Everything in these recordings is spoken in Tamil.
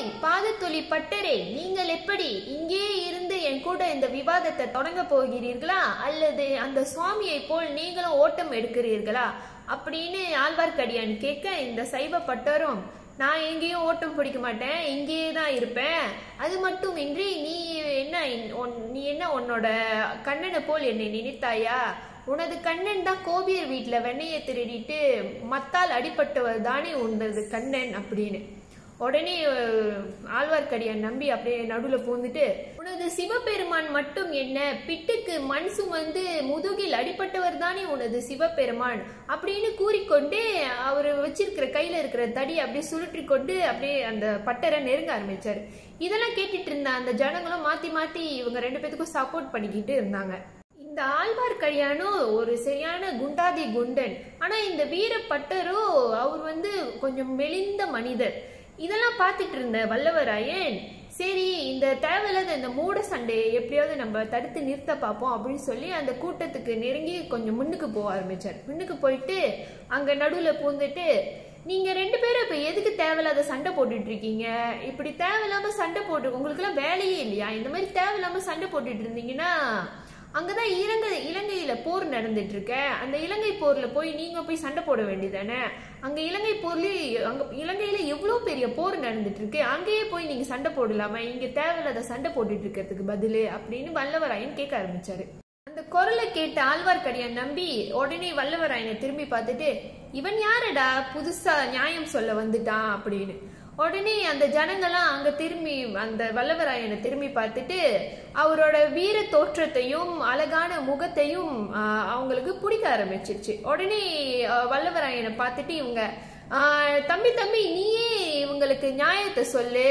பாதத்தொலி பட்டரே, நீங்கள் எப்படி இங்கே இருந்து என் கூட இந்த விவாதத்தை தொடங்க போகிறீர்களா, அல்லது அந்த சுவாமியை போல் நீங்களும் ஓட்டம் எடுக்கிறீர்களா அப்படின்னு ஆழ்வார்க்கடியான் கேட்க, இந்த சைவ பட்டரும் நான் எங்கேயும் ஓட்டம் பிடிக்க மாட்டேன், இங்கேயே தான் இருப்பேன். அது மட்டும் இன்றி நீ என்ன உன்னோட கண்ணனை போல் என்னை நினைத்தாயா? உனது கண்ணன் தான் கோபியர் வீட்டுல வெண்ணையை திருடிட்டு மத்தால் அடிபட்டவர் தானே உனது கண்ணன் அப்படின்னு. உடனே ஆழ்வார்க்கடியான் நம்பி அப்படியே நடுவுல பூந்துட்டு, உனது சிவபெருமான் மட்டும் என்ன, பிட்டுக்கு மண் சுமந்து முதுகில் அடிப்பட்டவர் தானே உனது சிவபெருமான் அப்படின்னு கூறிக்கொண்டு அவர் வச்சிருக்கிற கையில இருக்கிற தடி அப்படியே சுழற்றி கொண்டு அப்படியே அந்த பட்டரை நெருங்க ஆரம்பிச்சாரு. இதெல்லாம் கேட்டுட்டு இருந்த அந்த ஜனங்களும் மாத்தி மாத்தி இவங்க ரெண்டு பேத்துக்கும் சப்போர்ட் பண்ணிக்கிட்டு இருந்தாங்க. இந்த ஆழ்வார்க்கடியானும் ஒரு சரியான குண்டாதி குண்டன். ஆனா இந்த வீரப்பட்டரோ அவர் கொஞ்சம் மெலிந்த மனிதர். இதெல்லாம் பார்த்துட்டு இருந்த வல்லவராயன், சரி இந்த தேவையில்லாத இந்த மூட சண்டையை எப்படியாவது நம்ம தடுத்து நிறுத்த பார்ப்போம் அப்படின்னு சொல்லி அந்த கூட்டத்துக்கு நெருங்கி கொஞ்சம் முன்னுக்கு போக ஆரம்பிச்சார். முன்னுக்கு போயிட்டு அங்க நடுவுல பூந்துட்டு, நீங்க ரெண்டு பேரும் இப்ப எதுக்கு தேவையில்லாத சண்டை போட்டுட்டு இருக்கீங்க? இப்படி தேவையில்லாம சண்டை போட்டு உங்களுக்கு எல்லாம் வேலையே இல்லையா? இந்த மாதிரி தேவையில்லாம சண்டை போட்டுட்டு இருந்தீங்கன்னா அங்கதான் இலங்கையில போர் நடந்துட்டு இருக்க. அந்த இலங்கை போர்ல போய் நீங்க போய் சண்டை போட வேண்டியதானே? அங்க இலங்கையில எவ்வளவு பெரிய போர் நடந்துட்டு இருக்கு, அங்கேயே போய் நீங்க சண்டை போடலாமா? இங்க தேவையில்லாத சண்டை போட்டுட்டு இருக்கிறதுக்கு பதிலு அப்படின்னு வல்லவராயன் கேட்க ஆரம்பிச்சாரு. அந்த குரலை கேட்ட ஆழ்வார்க்கடியான் நம்பி உடனே வல்லவராயனை திரும்பி பார்த்துட்டு, இவன் யாரடா புதுசா நியாயம் சொல்ல வந்துட்டான் அப்படின்னு. உடனே அந்த ஜனங்கள்லாம் அங்க திரும்பி அந்த வல்லவராயனை திரும்பி பார்த்துட்டு அவரோட வீர தோற்றத்தையும் அழகான முகத்தையும் அவங்களுக்கு பிடிக்க ஆரம்பிச்சிருச்சு. உடனே வல்லவராயனை பார்த்துட்டு இவங்க, தம்பி நீயே இவங்களுக்கு நியாயத்தை சொல்லு,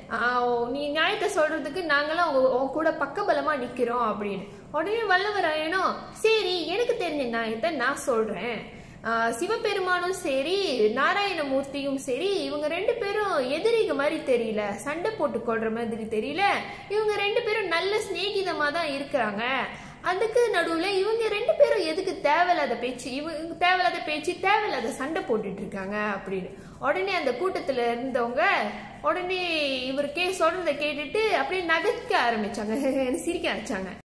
நீ நியாயத்தை சொல்றதுக்கு நாங்களாம் உன் கூட பக்கபலமா நிக்கிறோம் அப்படின்னு. உடனே வல்லவராயனும், சரி எனக்கு தெரிஞ்ச நியாயத்தை நான் சொல்றேன். சிவபெருமானும் சரி நாராயணமூர்த்தியும் சரி இவங்க ரெண்டு பேரும் எதிரிக மாதிரி தெரியல, சண்டை போட்டு கொள்ற மாதிரி தெரியல. இவங்க ரெண்டு பேரும் நல்ல சிநேகிதமா தான் இருக்கிறாங்க. அதுக்கு நடுவுல இவங்க ரெண்டு பேரும் எதுக்கு தேவையில்லாத பேச்சு தேவையில்லாத சண்டை போட்டுட்டு இருக்காங்க அப்படின்னு. உடனே அந்த கூட்டத்துல இருந்தவங்க உடனே இவருக்கே சொல்றதை கேட்டுட்டு அப்படியே நகைக்க ஆரம்பிச்சாங்க, சிரிக்க ஆரம்பிச்சாங்க.